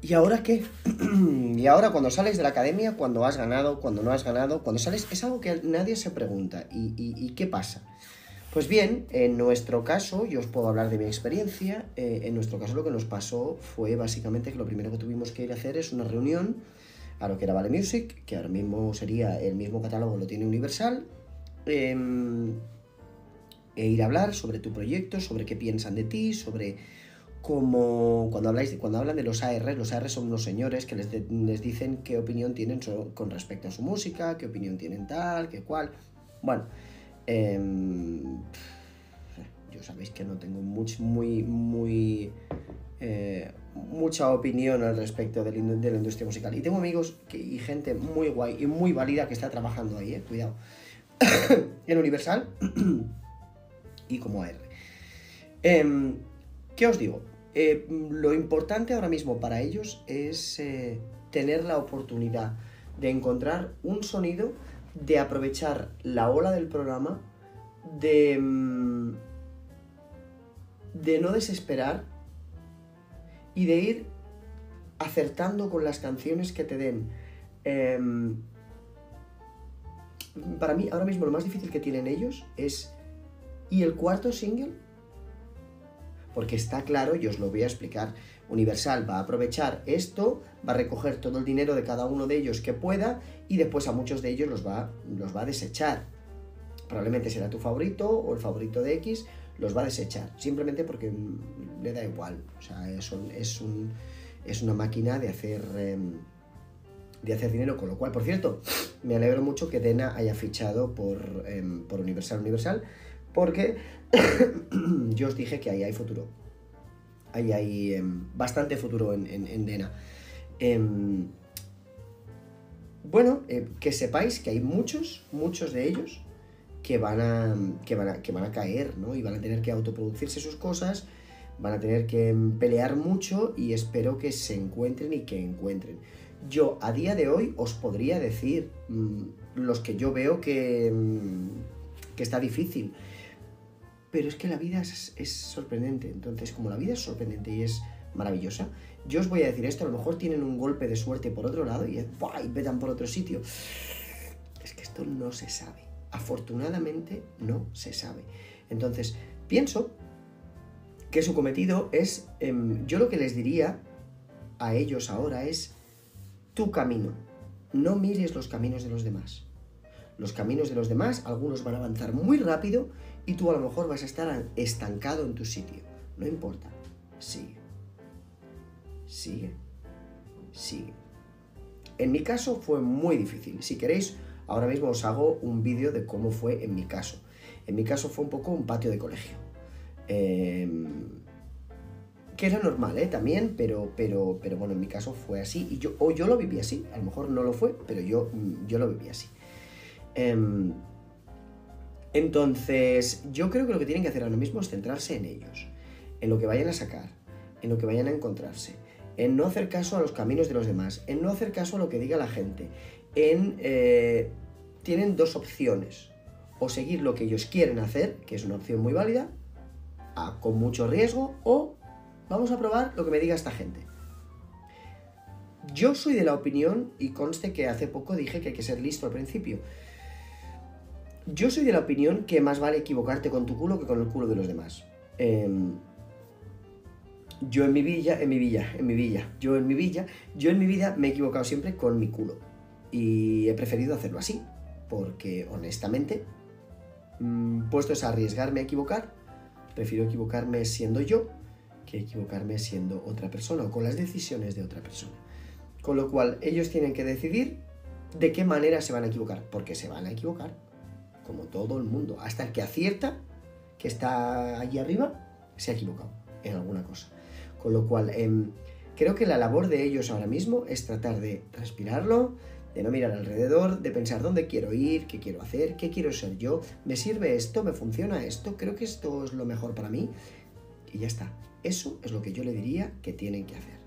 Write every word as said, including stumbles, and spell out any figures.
¿y ahora qué? Y ahora cuando sales de la academia, cuando has ganado, cuando no has ganado, cuando sales, es algo que nadie se pregunta. ¿Y, y, y qué pasa? Pues bien, en nuestro caso, yo os puedo hablar de mi experiencia, eh, en nuestro caso lo que nos pasó fue básicamente que lo primero que tuvimos que ir a hacer es una reunión a lo que era Vale Music, que ahora mismo sería el mismo catálogo, lo tiene Universal, eh, e ir a hablar sobre tu proyecto, sobre qué piensan de ti, sobre cómo, cuando, habláis de, cuando hablan de los A R, los A R son unos señores que les, de, les dicen qué opinión tienen so, con respecto a su música, qué opinión tienen tal, qué cual, bueno... Eh, yo sabéis que no tengo much, muy, muy, eh, mucha opinión al respecto de la, de la industria musical. Y tengo amigos que, y gente muy guay y muy válida que está trabajando ahí, eh, cuidado, en Universal y como A R. Eh, ¿Qué os digo? Eh, lo importante ahora mismo para ellos es eh, tener la oportunidad de encontrar un sonido, de aprovechar la ola del programa, de, de no desesperar y de ir acertando con las canciones que te den. Eh, para mí, ahora mismo lo más difícil que tienen ellos es... ¿Y el cuarto single? Porque está claro, y os lo voy a explicar, Universal va a aprovechar esto, va a recoger todo el dinero de cada uno de ellos que pueda y después a muchos de ellos los va, los va a desechar. Probablemente será tu favorito o el favorito de X, los va a desechar, simplemente porque le da igual. O sea, es, un, es, un, es una máquina de hacer, eh, de hacer dinero, con lo cual, por cierto, me alegro mucho que Dena haya fichado por, eh, por Universal Universal, porque yo os dije que ahí hay futuro. Ahí hay eh, bastante futuro en, en, en Dena. Eh, bueno, eh, que sepáis que hay muchos, muchos de ellos que van a, que van a, que van a caer, ¿no? Y van a tener que autoproducirse sus cosas, van a tener que pelear mucho y espero que se encuentren y que encuentren. Yo, a día de hoy, os podría decir mmm, los que yo veo que, mmm, que está difícil. Pero es que la vida es, es sorprendente. Entonces, como la vida es sorprendente y es maravillosa, yo os voy a decir esto, a lo mejor tienen un golpe de suerte por otro lado y, ¡buah!, y vetan por otro sitio. Es que esto no se sabe. Afortunadamente no se sabe. Entonces, pienso que su cometido es... Eh, yo lo que les diría a ellos ahora es tu camino. No mires los caminos de los demás. Los caminos de los demás, algunos van a avanzar muy rápido y tú a lo mejor vas a estar estancado en tu sitio. No importa. Sigue. Sigue. Sigue. En mi caso fue muy difícil. Si queréis, ahora mismo os hago un vídeo de cómo fue en mi caso. En mi caso fue un poco un patio de colegio. Eh, que era normal, ¿eh? También, pero, pero, pero bueno, en mi caso fue así. Y yo, o yo lo viví así. A lo mejor no lo fue, pero yo, yo lo viví así. Eh, entonces, yo creo que lo que tienen que hacer ahora mismo es centrarse en ellos, en lo que vayan a sacar, en lo que vayan a encontrarse, en no hacer caso a los caminos de los demás, en no hacer caso a lo que diga la gente, en... Eh, tienen dos opciones, o seguir lo que ellos quieren hacer, que es una opción muy válida, a, con mucho riesgo, o vamos a probar lo que me diga esta gente. Yo soy de la opinión, y conste que hace poco dije que hay que ser listo al principio, yo soy de la opinión que más vale equivocarte con tu culo que con el culo de los demás. Eh, yo en mi villa, en mi villa, en mi villa, yo en mi villa, yo en mi vida me he equivocado siempre con mi culo. Y he preferido hacerlo así, porque honestamente, mmm, puestos a arriesgarme a equivocar, prefiero equivocarme siendo yo que equivocarme siendo otra persona o con las decisiones de otra persona. Con lo cual, ellos tienen que decidir de qué manera se van a equivocar, porque se van a equivocar. Como todo el mundo, hasta el que acierta, que está allí arriba, se ha equivocado en alguna cosa. Con lo cual, eh, creo que la labor de ellos ahora mismo es tratar de respirarlo, de no mirar alrededor, de pensar dónde quiero ir, qué quiero hacer, qué quiero ser yo, me sirve esto, me funciona esto, creo que esto es lo mejor para mí, y ya está. Eso es lo que yo le diría que tienen que hacer.